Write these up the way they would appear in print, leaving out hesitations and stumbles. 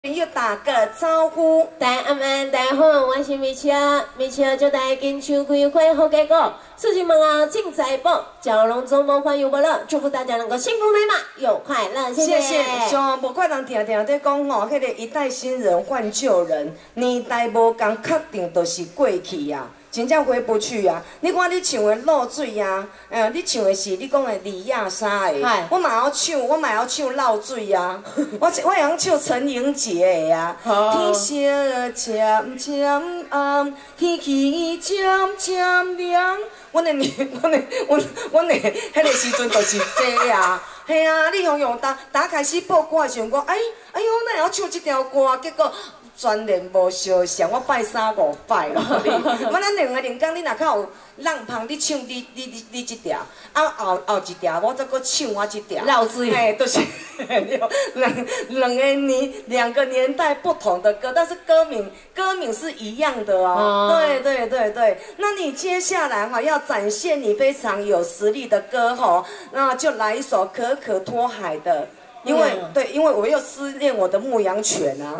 朋友打个招呼， 大家安，大家好，我是米笑，祝大家金秋开花好结果，事情门后进财宝，蛟龙中梦欢愉不乐，祝福大家能够幸福美满又快乐，谢谢。 像无怪人定定在讲吼，迄个一代新人换旧人，年代无共，确定就是过去啊。 真正回不去啊！你看你唱的漏水啊，你唱的是你讲的李亚莎的，我嘛要唱，我嘛要唱漏水啊，我会晓唱陈莹姐的啊。天色渐渐暗，天气渐渐凉。阮的迄个时阵就是这啊，嘿啊！你用打开始报歌的时候，我哎呦，哪会晓唱这条歌？结果。 全然无相像，我拜3、5摆咯你。我咱两个人讲，你若较有浪旁，你唱你这条，啊后一条我再搁唱我这条。 绕水。 嘿，都、就是两个年代不同的歌，但是歌名是一样的哦。对。那你接下来哈要展现你非常有实力的歌吼，那就来一首《可可托海》的。 因为我又思念我的牧羊犬啊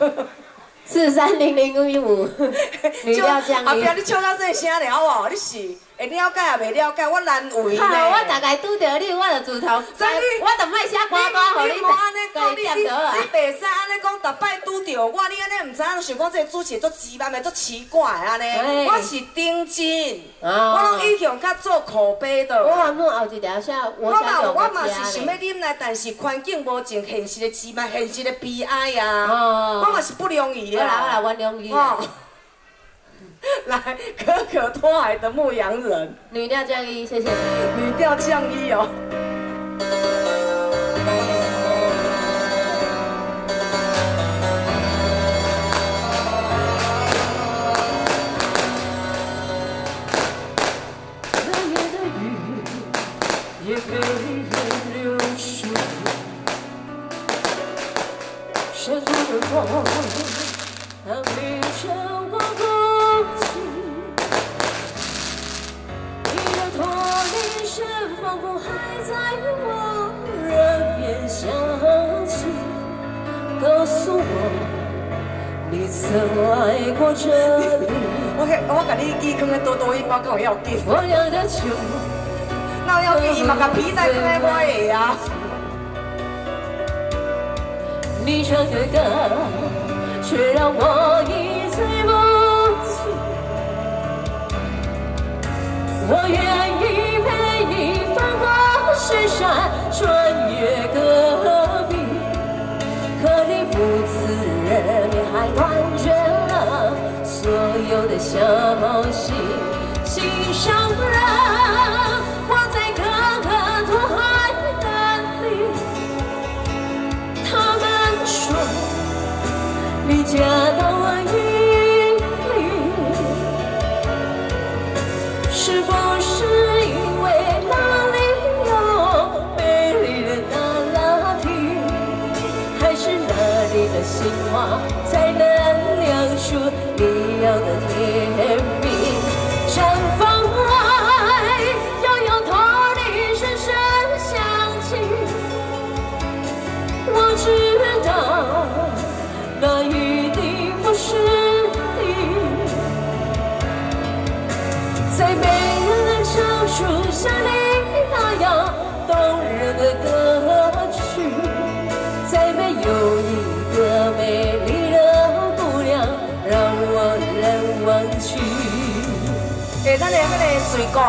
430015，女调降音。 后壁你唱到这声了哦，你是会了解也袂了解，我难为呢。 我大概拄着你，我就自头，我就莫写歌互你，你念得啊。 你袂使安尼讲，逐摆拄着我，你安尼唔知影，想讲这个主持足奇怪的，足奇怪安尼。我是丁真，我拢以前较做口碑的。 我原本后一条写我嘛是想要忍耐，但是环境无情，现实的羁绊，现实的悲哀啊。我嘛是不容易啊。 好啦，原谅你。 来，可可托海的牧羊人， 女调降一，谢谢。 女调降一哦。 冷夜的雨也被人流水，山谷的风，它迷成过空气。 仿佛还在我耳边响起，告诉我你曾来过这里。 我甲你记放在多多一包，敢有要紧？ 我酿的酒， 哪有要紧？伊嘛甲皮带放在我的啊。 你唱的歌，却让我一醉不起。我愿意。 你翻过山山，穿越戈壁，可你不自认，你还断绝了所有的消息。心上人，我在可可托海的里，他们说你嫁到了伊犁，是不是？ 心话才能酿出一样的甜蜜。绽放爱，要由头里深深想起。我知道，那一定不是你。再没人能唱出像你那样动人的歌曲，再没有你。 个美丽的姑娘，让我难忘记。 咱的迄个水果，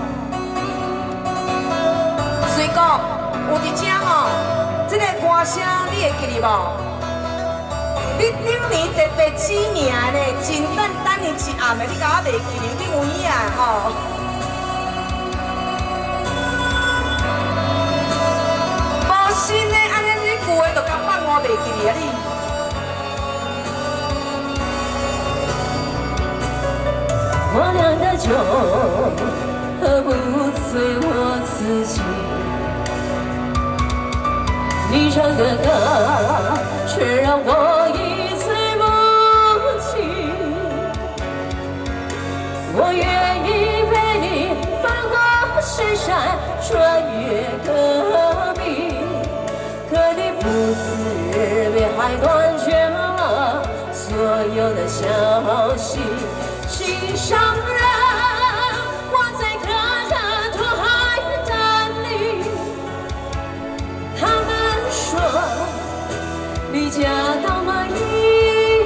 有一只吼，这个歌声你会记哩无？你两年特别知名的，真等你一暗的，你甲我袂记哩，你有影吼？无信的，安尼你旧的就甲放我袂记哩啊你。 我酿的酒喝不醉我自己，你唱的歌却让我一醉不起。我愿意陪你翻过山山，穿越戈壁，可你不自认，别还断绝。 的消息。心上人，我在可可托海等你。他们说离家到哪里？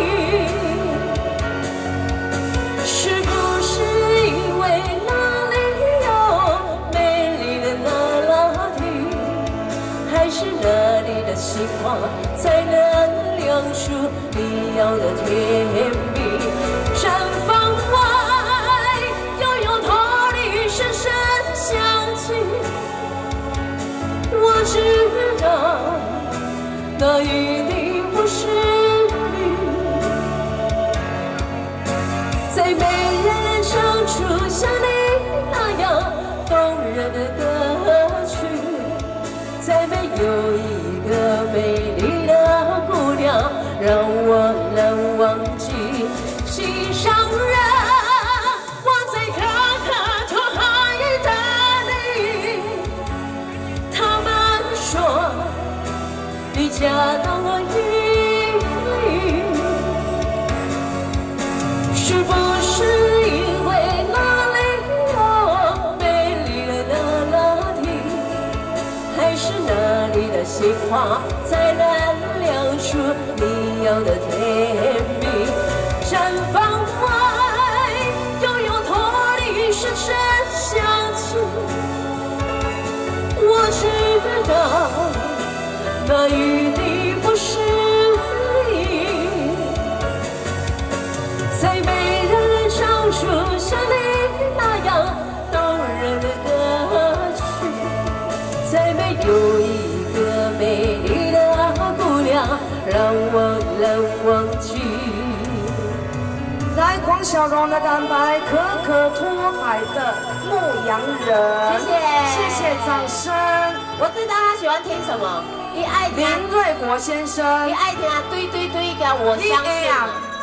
是不是因为那里有美丽的那拉提？还是那里的星花才能亮出你要的甜蜜？山房外悠悠驼铃声声响起，我知道那一定不是你。再没人唱出像你那样动人的歌曲，再没有一个美丽的姑娘让我能忘记。心上人，我在可可托海等你。他们说离家到哪里？是不是因为那里有美丽的那拉提？还是那里的星花才能亮出你要的甜蜜？山房外悠悠驼铃声声响起，我知道那一定不是你。再没人唱出像你那样动人的歌曲，再没有一个美丽的姑娘让我能忘记。 来，黄小蓉的安排，可可托海的《牧羊人》， 谢谢， 谢谢掌声。 我知道他喜欢听什么，你爱听林瑞国先生， 你爱听啊，对对对，个我相信。